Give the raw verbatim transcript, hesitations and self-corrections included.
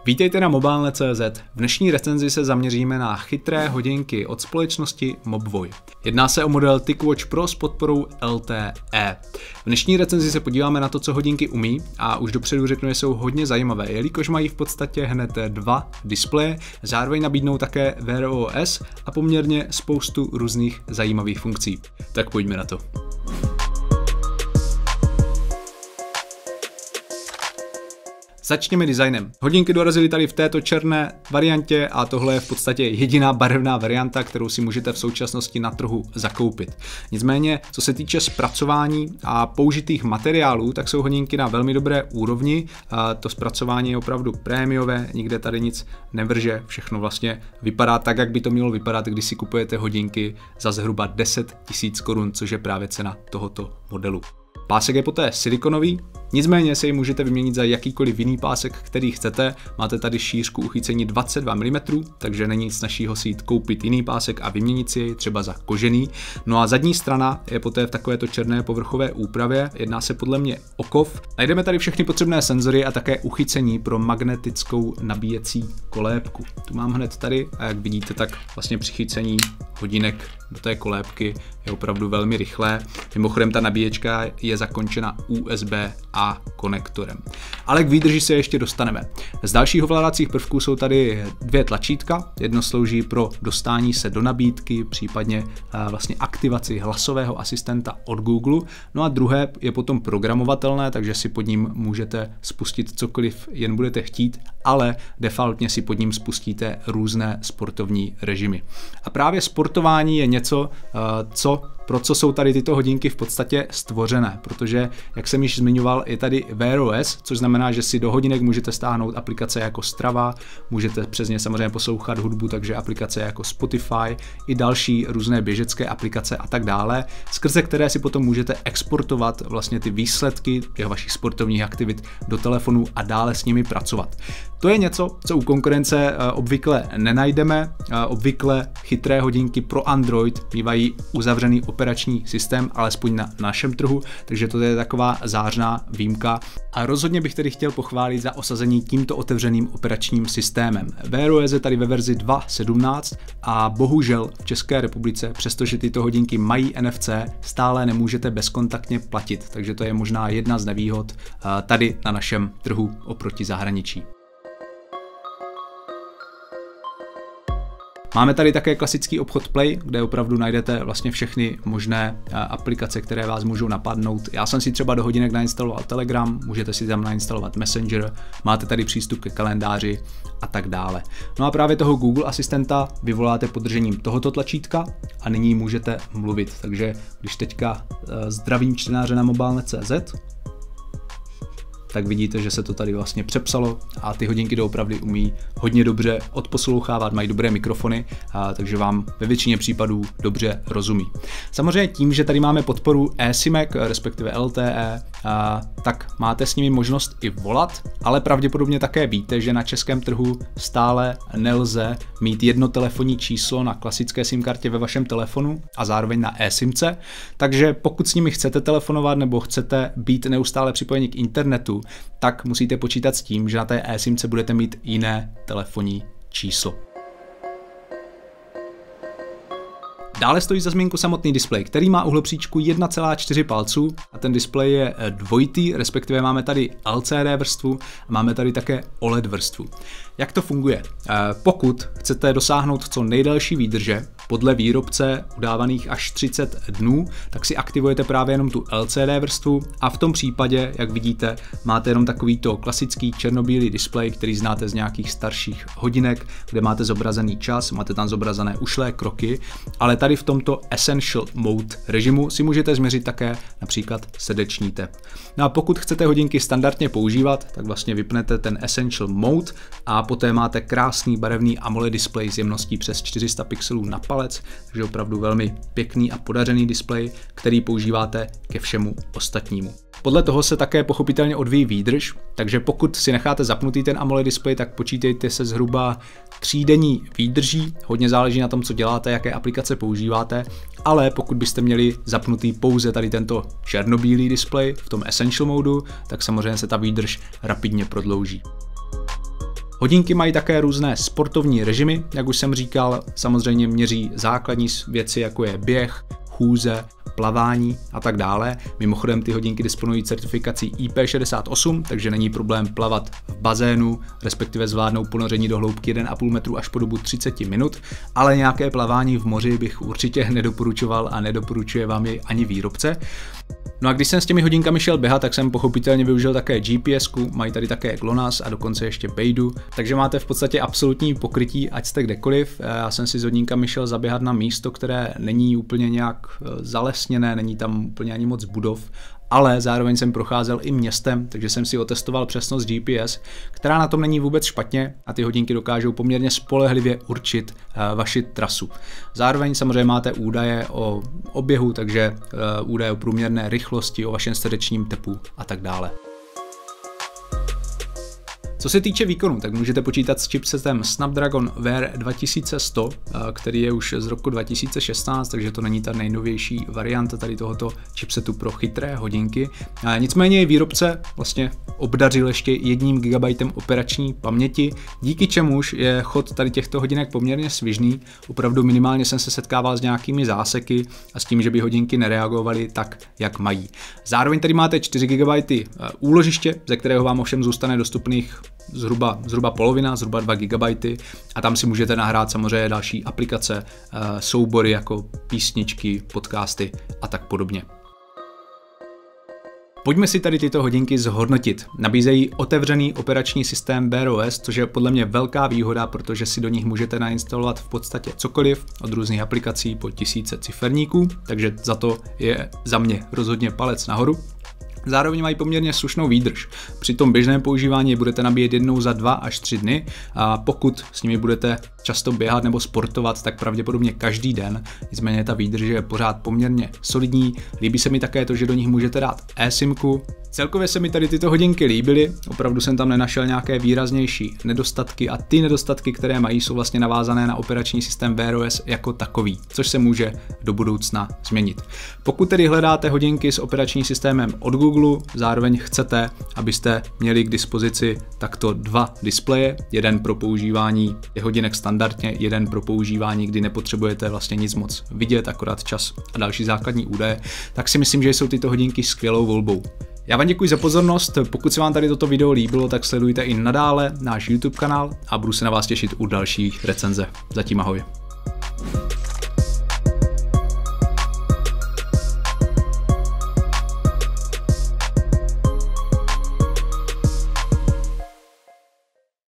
Vítejte na Mobilnet tečka cé zet. V dnešní recenzi se zaměříme na chytré hodinky od společnosti Mobvoj. Jedná se o model TicWatch Pro s podporou L T E. V dnešní recenzi se podíváme na to, co hodinky umí, a už dopředu řeknu, že jsou hodně zajímavé, jelikož mají v podstatě hned dva displeje, zároveň nabídnou také Wear O S a poměrně spoustu různých zajímavých funkcí. Tak pojďme na to. Začněme designem. Hodinky dorazily tady v této černé variantě a tohle je v podstatě jediná barevná varianta, kterou si můžete v současnosti na trhu zakoupit. Nicméně, co se týče zpracování a použitých materiálů, tak jsou hodinky na velmi dobré úrovni. To zpracování je opravdu prémiové, nikde tady nic nevrže, všechno vlastně vypadá tak, jak by to mělo vypadat, když si kupujete hodinky za zhruba deset tisíc korun, což je právě cena tohoto modelu. Pásek je poté silikonový, nicméně si ji můžete vyměnit za jakýkoliv jiný pásek, který chcete. Máte tady šířku uchycení dvacet dva milimetrů, takže není nic snazšího si jít koupit jiný pásek a vyměnit si jej třeba za kožený. No a zadní strana je poté v takovéto černé povrchové úpravě, jedná se podle mě o kov. Najdeme tady všechny potřebné senzory a také uchycení pro magnetickou nabíjecí kolébku. Tu mám hned tady a jak vidíte, tak vlastně přichycení hodinek do té kolébky je opravdu velmi rychlé. Mimochodem ta nabíječka je zakončena U S B A konektorem. Ale k výdrži se ještě dostaneme. Z dalších ovládacích prvků jsou tady dvě tlačítka. Jedno slouží pro dostání se do nabídky, případně vlastně aktivaci hlasového asistenta od Google. No a druhé je potom programovatelné, takže si pod ním můžete spustit cokoliv jen budete chtít, ale defaultně si pod ním spustíte různé sportovní režimy. A právě sportování je něco, co pro co jsou tady tyto hodinky v podstatě stvořené, protože, jak jsem již zmiňoval, je tady Wear O S, což znamená, že si do hodinek můžete stáhnout aplikace jako Strava, můžete přes ně samozřejmě poslouchat hudbu, takže aplikace jako Spotify, i další různé běžecké aplikace a tak dále, skrze které si potom můžete exportovat vlastně ty výsledky těch vašich sportovních aktivit do telefonu a dále s nimi pracovat. To je něco, co u konkurence obvykle nenajdeme. Obvykle chytré hodinky pro Android bývají uzavřený operační systém, alespoň na našem trhu, takže to je taková zářná výjimka. A rozhodně bych tedy chtěl pochválit za osazení tímto otevřeným operačním systémem. Wear O S je tady ve verzi dva tečka sedmnáct a bohužel v České republice, přestože tyto hodinky mají N F C, stále nemůžete bezkontaktně platit, takže to je možná jedna z nevýhod tady na našem trhu oproti zahraničí. Máme tady také klasický obchod Play, kde opravdu najdete vlastně všechny možné aplikace, které vás můžou napadnout. Já jsem si třeba do hodinek nainstaloval Telegram, můžete si tam nainstalovat Messenger, máte tady přístup ke kalendáři a tak dále. No a právě toho Google asistenta vyvoláte podržením tohoto tlačítka a nyní můžete mluvit. Takže když teďka zdravím čtenáře na Mobilnet tečka cé zet, tak vidíte, že se to tady vlastně přepsalo a ty hodinky doopravdy umí hodně dobře odposlouchávat, mají dobré mikrofony, a takže vám ve většině případů dobře rozumí. Samozřejmě tím, že tady máme podporu eSIMek, respektive L T E, a, tak máte s nimi možnost i volat, ale pravděpodobně také víte, že na českém trhu stále nelze mít jedno telefonní číslo na klasické SIM kartě ve vašem telefonu a zároveň na eSIMce, takže pokud s nimi chcete telefonovat nebo chcete být neustále připojeni k internetu, tak musíte počítat s tím, že na té eSIMce budete mít jiné telefonní číslo. Dále stojí za zmínku samotný displej, který má uhlopříčku jedna celá čtyři palců a ten displej je dvojitý, respektive máme tady L C D vrstvu a máme tady také O L E D vrstvu. Jak to funguje? Pokud chcete dosáhnout co nejdelší výdrže, podle výrobce udávaných až třicet dnů, tak si aktivujete právě jenom tu L C D vrstvu a v tom případě, jak vidíte, máte jenom takovýto klasický černobílý displej, který znáte z nějakých starších hodinek, kde máte zobrazený čas, máte tam zobrazené ušlé kroky, ale tady v tomto Essential Mode režimu si můžete změřit také například srdeční tep. No a pokud chcete hodinky standardně používat, tak vlastně vypnete ten Essential Mode a poté máte krásný barevný AMOLED displej s jemností přes čtyři sta pixelů na palec, takže opravdu velmi pěkný a podařený displej, který používáte ke všemu ostatnímu. Podle toho se také pochopitelně odvíjí výdrž, takže pokud si necháte zapnutý ten AMOLED displej, tak počítejte se zhruba třídenní výdrží, hodně záleží na tom, co děláte, jaké aplikace používáte, ale pokud byste měli zapnutý pouze tady tento černobílý displej v tom Essential modu, tak samozřejmě se ta výdrž rapidně prodlouží. Hodinky mají také různé sportovní režimy, jak už jsem říkal, samozřejmě měří základní věci, jako je běh, chůze, plavání a tak dále. Mimochodem ty hodinky disponují certifikací I P šedesát osm, takže není problém plavat v bazénu, respektive zvládnou ponoření do hloubky jeden a půl metru až po dobu třicet minut, ale nějaké plavání v moři bych určitě nedoporučoval a nedoporučuje vám ji ani výrobce. No a když jsem s těmi hodinkami šel běhat, tak jsem pochopitelně využil také G P S ku, mají tady také GLONASS a dokonce ještě Beidu, takže máte v podstatě absolutní pokrytí, ať jste kdekoliv. Já jsem si s hodinkami šel zaběhat na místo, které není úplně nějak zalesněné, není tam úplně ani moc budov, ale zároveň jsem procházel i městem, takže jsem si otestoval přesnost G P S, která na tom není vůbec špatně a ty hodinky dokážou poměrně spolehlivě určit uh, vaši trasu. Zároveň samozřejmě máte údaje o oběhu, takže uh, údaje o průměrné rychlosti, o vašem srdečním tepu a tak dále. Co se týče výkonu, tak můžete počítat s chipsetem Snapdragon Wear dva tisíce sto, který je už z roku dva tisíce šestnáct, takže to není ta nejnovější varianta tady tohoto chipsetu pro chytré hodinky. Nicméně výrobce vlastně obdařil ještě jedním gigabajtem operační paměti, díky čemuž je chod tady těchto hodinek poměrně svižný. Opravdu minimálně jsem se setkával s nějakými záseky a s tím, že by hodinky nereagovaly tak, jak mají. Zároveň tady máte čtyři gigabajty úložiště, ze kterého vám ovšem zůstane dostupných Zhruba, zhruba polovina, zhruba dva gigabajty a tam si můžete nahrát samozřejmě další aplikace, soubory jako písničky, podcasty a tak podobně. Pojďme si tady tyto hodinky zhodnotit. Nabízejí otevřený operační systém Wear O S, což je podle mě velká výhoda, protože si do nich můžete nainstalovat v podstatě cokoliv, od různých aplikací po tisíce ciferníků, takže za to je za mě rozhodně palec nahoru. Zároveň mají poměrně slušnou výdrž. Při tom běžném používání je budete nabíjet jednou za dva až tři dny a pokud s nimi budete často běhat nebo sportovat, tak pravděpodobně každý den. Nicméně ta výdrž je pořád poměrně solidní. Líbí se mi také to, že do nich můžete dát eSIMku. Celkově se mi tady tyto hodinky líbily, opravdu jsem tam nenašel nějaké výraznější nedostatky a ty nedostatky, které mají, jsou vlastně navázané na operační systém Wear O S jako takový, což se může do budoucna změnit. Pokud tedy hledáte hodinky s operačním systémem od Google, zároveň chcete, abyste měli k dispozici takto dva displeje, jeden pro používání hodinek standardně, jeden pro používání, kdy nepotřebujete vlastně nic moc vidět, akorát čas a další základní údaje, tak si myslím, že jsou tyto hodinky skvělou volbou. Já vám děkuji za pozornost, pokud se vám tady toto video líbilo, tak sledujte i nadále náš YouTube kanál a budu se na vás těšit u další recenze. Zatím ahoj.